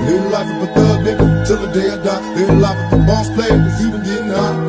Live the life of a thug nigga till the day I die. Live the life of a boss player that's even getting high.